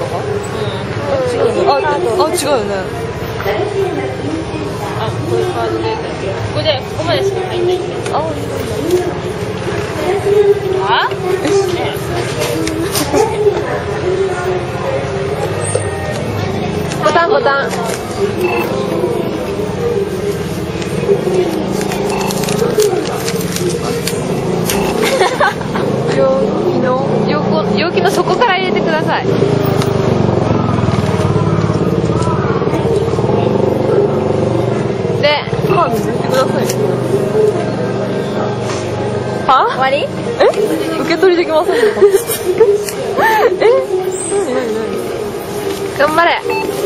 か？ 違うよね。 あ、こういうカードで。ここまでしか入んないんで。あ？ ボタン。容器の底から入れてください。で、 カード入れてください。は？ 終わり？ 受け取りできませんか？何？ 頑張れ。